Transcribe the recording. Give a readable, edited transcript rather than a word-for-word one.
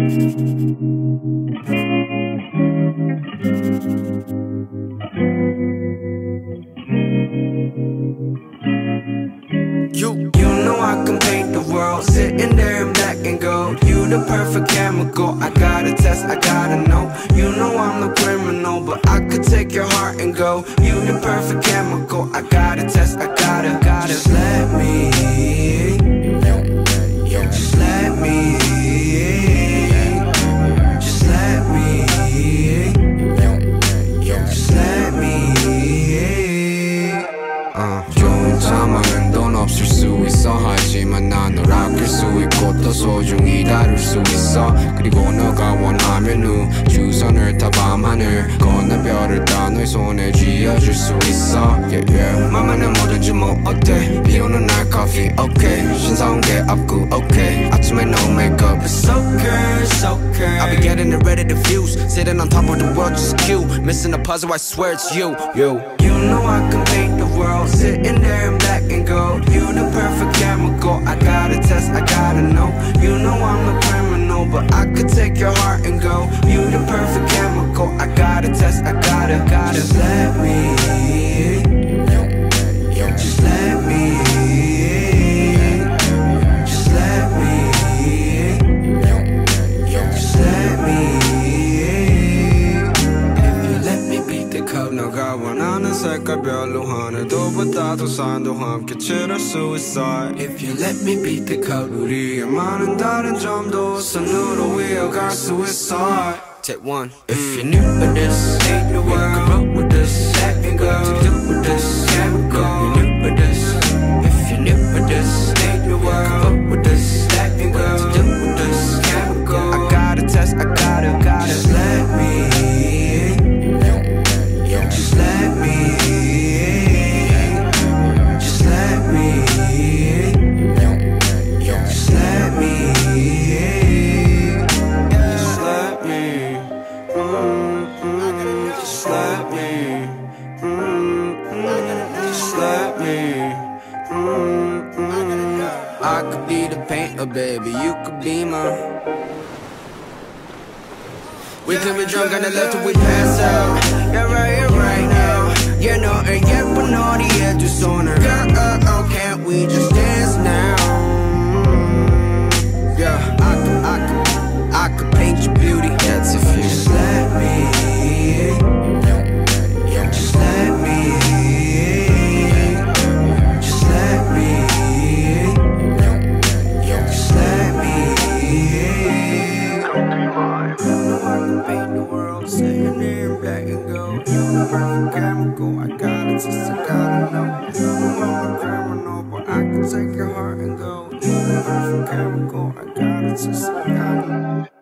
You know I can paint the world, sitting there in black and gold. You the perfect chemical, I gotta test, I gotta know. You know I'm the criminal, but I could take your heart and go. You the perfect chemical, I gotta test, I gotta just let me, just let me, just let me, just let me. 좋은 상황은 돈 없을 수 있어. 하지만 난 널 아낄 수 있고 더 소중히 다룰 수 있어. 그리고 너가 원하면 우주선을 타 밤하늘 건너 별을 따 너의 손에 쥐어줄 수 있어. 맘에는 뭐든지 뭐 어때. 비오는 날 커피 okay. 신사온 게 없고 okay. 아침에 no makeup It's okay, it's okay. I'll be getting it ready to fuse. Sitting on top of the world just cute. Missing a puzzle, I swear it's you. You know I can paint the world, sitting there in black and gold. You the perfect chemical, I gotta test, I gotta know. You know I'm the criminal, but I could take your heart and go. You the perfect chemical, I gotta test, I gotta just let me, just let me, just let me, just let me. If you let me beat the code, 너가 원하는 색깔별로 하늘도 바다도 산도 함께 칠할 수 있어. If you let me beat the code, 우리의 많은 다른 점도 선으로 이어갈 수 있어. Take one. If you're new with this, ain't the world. You can roll with this, let me go. What to do with this, chemical. If you're new with this, if you're new with this, ain't the world. You can roll with this, let me go. What to do with this, chemical. I gotta test, I gotta just let me, just let me, just let me, just let me, just let me, just let me, just let me. I could be the painter, baby, you could be my. We could be drunk on the left till we pass out. Yeah, right here, right now. Yeah, no, and yet, but no, the edge is on her. Girl, can't we just dance now? Yeah, I could paint your beauty. That's if you just let me, just let me, just let me, just let me. Paint the world, sitting there in black and gold. You the perfect chemical, I gotta test, I gotta know. You know I'm a criminal, but I can take your heart and go. You the perfect chemical, I gotta test, I gotta know.